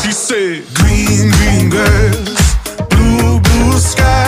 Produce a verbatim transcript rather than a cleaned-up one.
She said, green, green grass, blue, blue sky.